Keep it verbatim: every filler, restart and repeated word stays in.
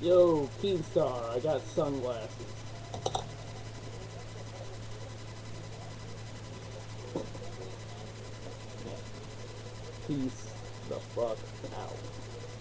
Yo, Keemstar, I got sunglasses. Peace the fuck out.